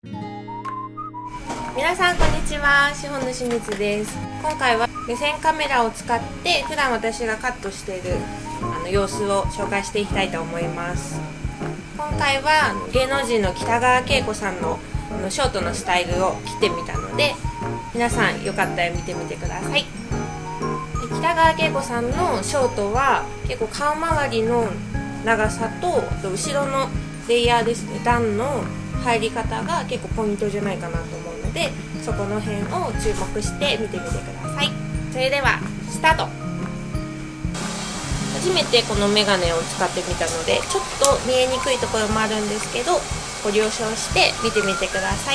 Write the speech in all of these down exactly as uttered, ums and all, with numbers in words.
皆さんこんにちは、しほんの清水です。今回は目線カメラを使って普段私がカットしているあの様子を紹介していきたいと思います。今回は芸能人の北川景子さんののショートのスタイルを切ってみたので、皆さんよかったら見てみてください。で北川景子さんのショートは結構顔周りの長さと後ろのレイヤーですね、段の入り方が結構ポイントじゃないかなと思うので、そこの辺を注目して見てみてください。それではスタート。初めてこのメガネを使ってみたのでちょっと見えにくいところもあるんですけど、ご了承して見てみてください。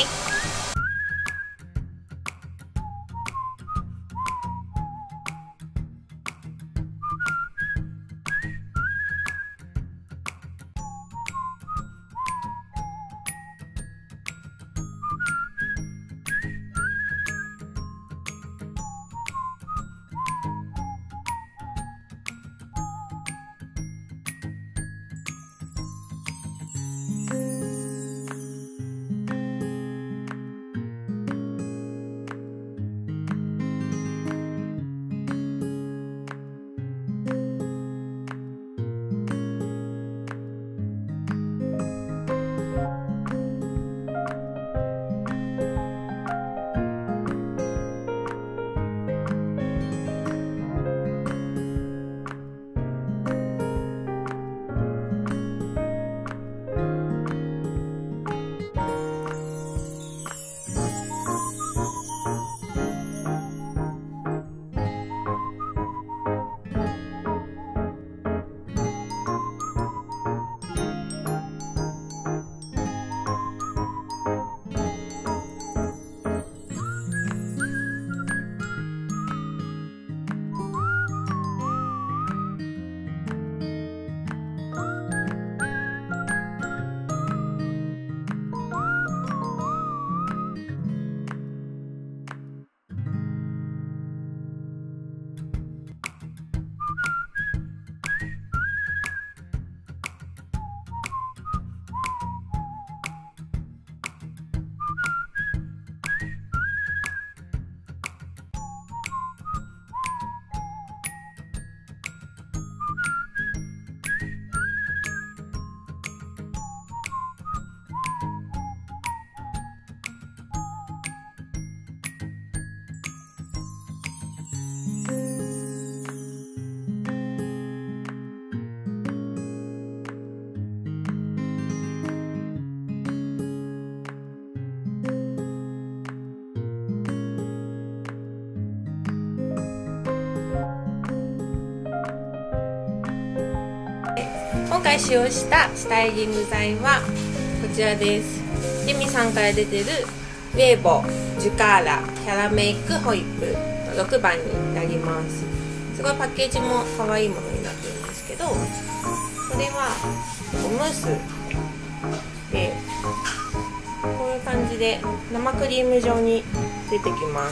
今回使用したスタイリング剤はこちらです。デミさんから出てるウェーボジュカーラキャラメイクホイップのろくばんになります。すごいパッケージも可愛いものになってるんですけど、これはムースでこういう感じで生クリーム状に出てきます。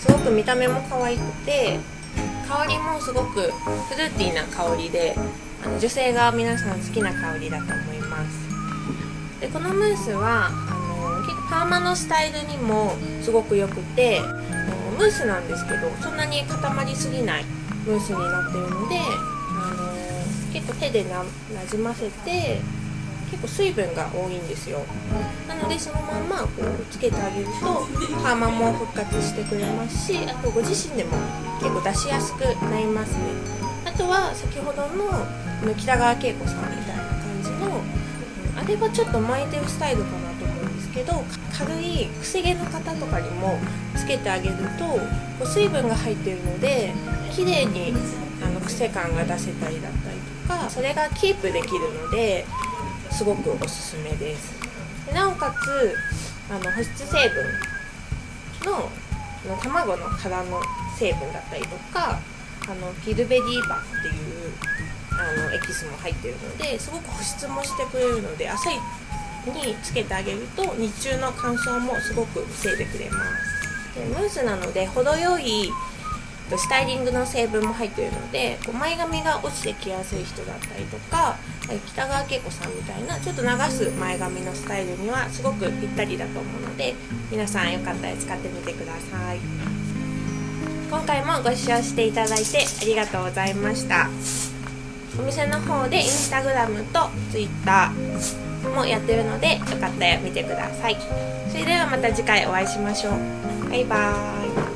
すごく見た目も可愛くて、香りもすごくフルーティーな香りで、あの女性が皆さん好きな香りだと思います。でこのムースはあの結構パーマのスタイルにもすごくよくて、ムースなんですけどそんなに固まりすぎないムースになっているので、あの結構手でななじませて結構水分が多いんですよ。なのでそのまんまこうつけてあげるとパーマも復活してくれますし、あとご自身でも結構出しやすくなりますね。あとは先ほどの北川景子さんみたいな感じの、あれはちょっと巻いてるスタイルかなと思うんですけど、軽いくせ毛の方とかにもつけてあげるとこう水分が入っているので綺麗にあの癖感が出せたりだったりとか、それがキープできるのですごくおすすめです。でなおかつあの保湿成分のの卵の殻の成分だったりとか、あのギルベリーバっていうあのエキスも入っているので、すごく保湿もしてくれるので、朝につけてあげると日中の乾燥もすごく防いでくれます。でムースなので程よいスタイリングの成分も入っているので、こう前髪が落ちてきやすい人だったりとか、北川景子さんみたいなちょっと流す前髪のスタイルにはすごくぴったりだと思うので、皆さんよかったら使ってみてください。今回もご視聴していただいてありがとうございました。お店の方でインスタグラムとツイッターもやってるので、よかったら見てください。それではまた次回お会いしましょう。バイバーイ。